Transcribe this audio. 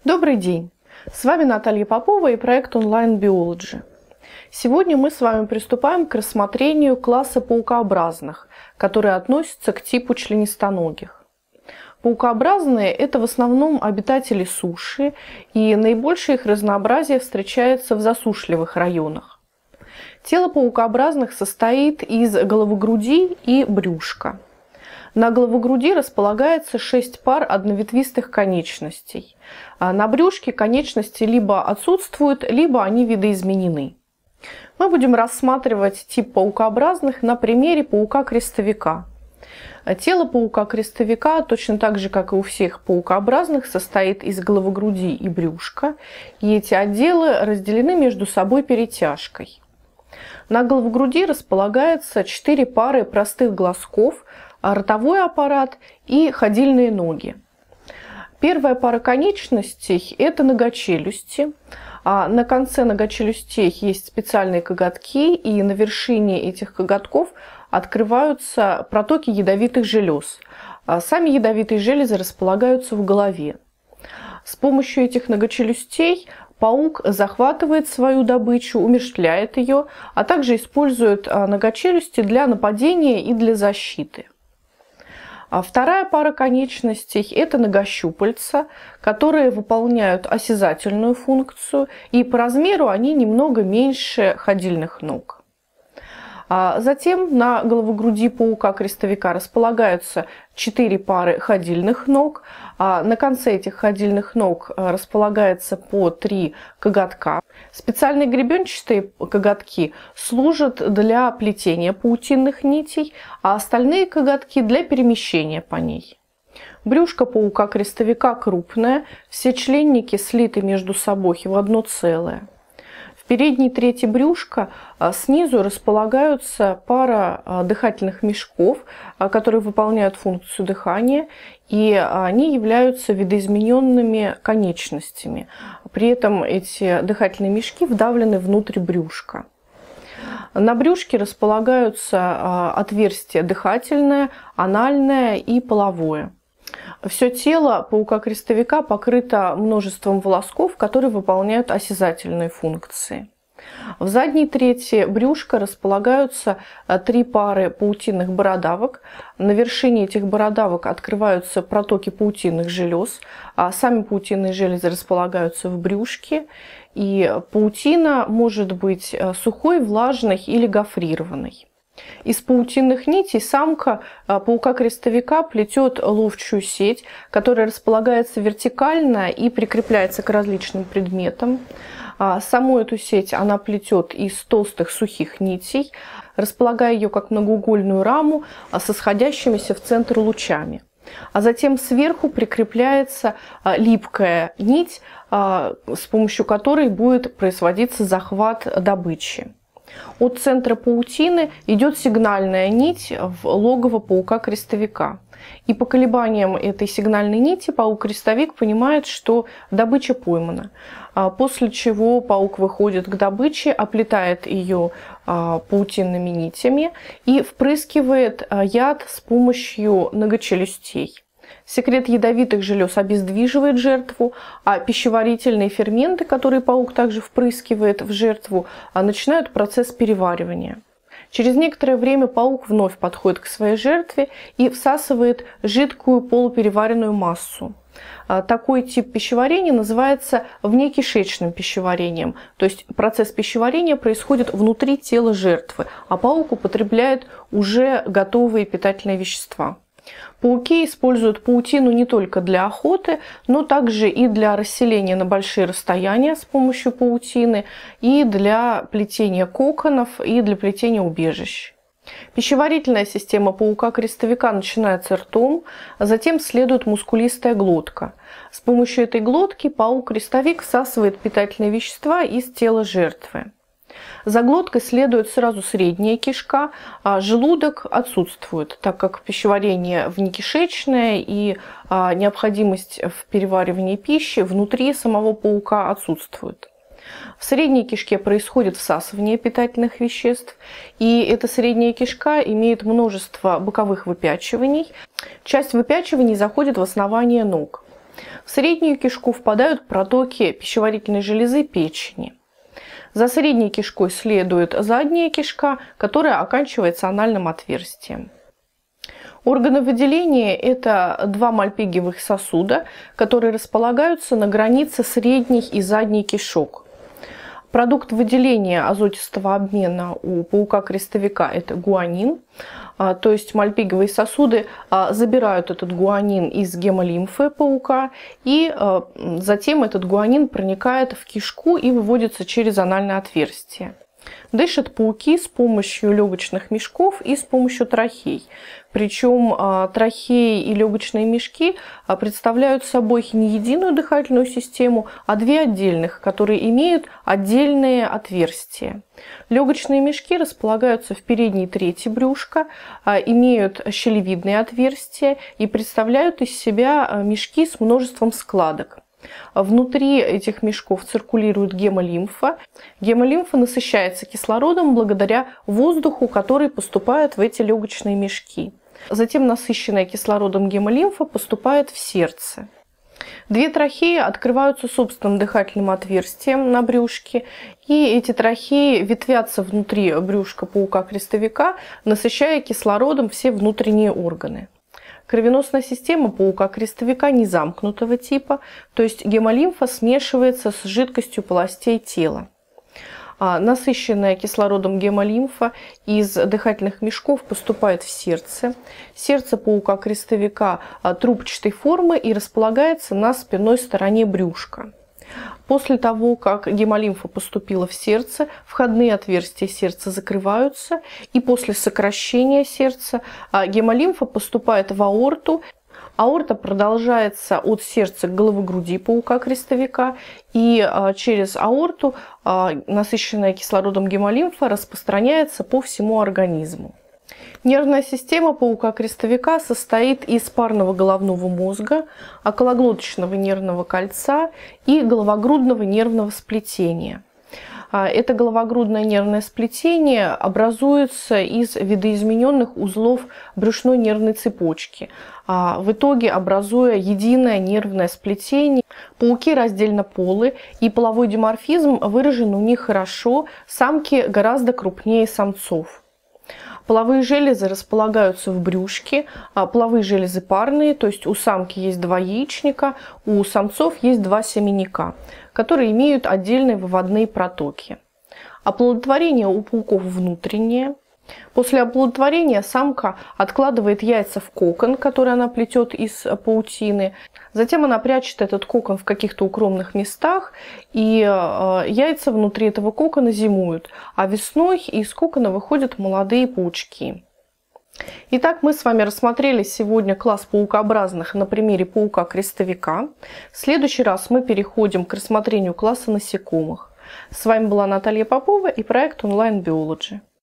Добрый день! С вами Наталья Попова и проект Online Biology. Сегодня мы с вами приступаем к рассмотрению класса паукообразных, которые относятся к типу членистоногих. Паукообразные – это в основном обитатели суши, и наибольшее их разнообразие встречается в засушливых районах. Тело паукообразных состоит из головогруди и брюшка. На головогруди располагается 6 пар одноветвистых конечностей. На брюшке конечности либо отсутствуют, либо они видоизменены. Мы будем рассматривать тип паукообразных на примере паука-крестовика. Тело паука-крестовика, точно так же, как и у всех паукообразных, состоит из головогруди и брюшка, и эти отделы разделены между собой перетяжкой. На головогруди располагается 4 пары простых глазков, ротовой аппарат и ходильные ноги. Первая пара конечностей – это ногочелюсти. На конце ногочелюстей есть специальные коготки, и на вершине этих коготков открываются протоки ядовитых желез. Сами ядовитые железы располагаются в голове. С помощью этих ногочелюстей паук захватывает свою добычу, умерщвляет ее, а также использует ногочелюсти для нападения и для защиты. Вторая пара конечностей – это ногощупальца, которые выполняют осязательную функцию, и по размеру они немного меньше ходильных ног. Затем на головогруди паука-крестовика располагаются 4 пары ходильных ног. На конце этих ходильных ног располагается по 3 коготка. Специальные гребенчатые коготки служат для плетения паутинных нитей, а остальные коготки для перемещения по ней. Брюшко паука-крестовика крупное, все членники слиты между собой в одно целое. В передней трети брюшка снизу располагаются пара дыхательных мешков, которые выполняют функцию дыхания, и они являются видоизмененными конечностями. При этом эти дыхательные мешки вдавлены внутрь брюшка. На брюшке располагаются отверстия дыхательное, анальное и половое. Все тело паука-крестовика покрыто множеством волосков, которые выполняют осязательные функции. В задней трети брюшка располагаются 3 пары паутинных бородавок. На вершине этих бородавок открываются протоки паутинных желез, а сами паутинные железы располагаются в брюшке. И паутина может быть сухой, влажной или гофрированной. Из паутинных нитей самка паука-крестовика плетет ловчую сеть, которая располагается вертикально и прикрепляется к различным предметам. Саму эту сеть она плетет из толстых сухих нитей, располагая ее как многоугольную раму со сходящимися в центр лучами. А затем сверху прикрепляется липкая нить, с помощью которой будет производиться захват добычи. От центра паутины идет сигнальная нить в логово паука-крестовика. И по колебаниям этой сигнальной нити паук-крестовик понимает, что добыча поймана. После чего паук выходит к добыче, оплетает ее паутинными нитями и впрыскивает яд с помощью ногочелюстей. Секрет ядовитых желез обездвиживает жертву, а пищеварительные ферменты, которые паук также впрыскивает в жертву, начинают процесс переваривания. Через некоторое время паук вновь подходит к своей жертве и всасывает жидкую полупереваренную массу. Такой тип пищеварения называется внекишечным пищеварением, то есть процесс пищеварения происходит внутри тела жертвы, а паук употребляет уже готовые питательные вещества. Пауки используют паутину не только для охоты, но также и для расселения на большие расстояния с помощью паутины, и для плетения коконов, и для плетения убежищ. Пищеварительная система паука-крестовика начинается ртом, а затем следует мускулистая глотка. С помощью этой глотки паук-крестовик всасывает питательные вещества из тела жертвы. За глоткой следует сразу средняя кишка, а желудок отсутствует, так как пищеварение внекишечное и необходимость в переваривании пищи внутри самого паука отсутствует. В средней кишке происходит всасывание питательных веществ, и эта средняя кишка имеет множество боковых выпячиваний. Часть выпячиваний заходит в основание ног. В среднюю кишку впадают протоки пищеварительной железы печени. За средней кишкой следует задняя кишка, которая оканчивается анальным отверстием. Органы выделения – это два мальпигиевых сосуда, которые располагаются на границе средней и задней кишок. Продукт выделения азотистого обмена у паука-крестовика – это гуанин. То есть мальпигиевые сосуды забирают этот гуанин из гемолимфы паука, и затем этот гуанин проникает в кишку и выводится через анальное отверстие. Дышат пауки с помощью легочных мешков и с помощью трахей. Причем трахеи и легочные мешки представляют собой не единую дыхательную систему, а две отдельных, которые имеют отдельные отверстия. Легочные мешки располагаются в передней трети брюшка, имеют щелевидные отверстия и представляют из себя мешки с множеством складок. Внутри этих мешков циркулирует гемолимфа. Гемолимфа насыщается кислородом благодаря воздуху, который поступает в эти легочные мешки. Затем насыщенная кислородом гемолимфа поступает в сердце. Две трахеи открываются собственным дыхательным отверстием на брюшке, и эти трахеи ветвятся внутри брюшка паука-крестовика, насыщая кислородом все внутренние органы. Кровеносная система паука-крестовика не замкнутого типа, то есть гемолимфа смешивается с жидкостью полостей тела. Насыщенная кислородом гемолимфа из дыхательных мешков поступает в сердце. Сердце паука-крестовика трубчатой формы и располагается на спинной стороне брюшка. После того, как гемолимфа поступила в сердце, входные отверстия сердца закрываются, и после сокращения сердца гемолимфа поступает в аорту. Аорта продолжается от сердца к головогруди паука-крестовика, и через аорту насыщенная кислородом гемолимфа распространяется по всему организму. Нервная система паука-крестовика состоит из парного головного мозга, окологлоточного нервного кольца и головогрудного нервного сплетения. Это головогрудное нервное сплетение образуется из видоизмененных узлов брюшной нервной цепочки, в итоге образуя единое нервное сплетение. Пауки раздельнополы, и половой диморфизм выражен у них хорошо, самки гораздо крупнее самцов. Половые железы располагаются в брюшке, половые железы парные, то есть у самки есть два яичника, у самцов есть два семенника, которые имеют отдельные выводные протоки. Оплодотворение у пауков внутреннее. После оплодотворения самка откладывает яйца в кокон, который она плетет из паутины. Затем она прячет этот кокон в каких-то укромных местах, и яйца внутри этого кокона зимуют, а весной из кокона выходят молодые паучки. Итак, мы с вами рассмотрели сегодня класс паукообразных на примере паука-крестовика. В следующий раз мы переходим к рассмотрению класса насекомых. С вами была Наталья Попова и проект Online Biology.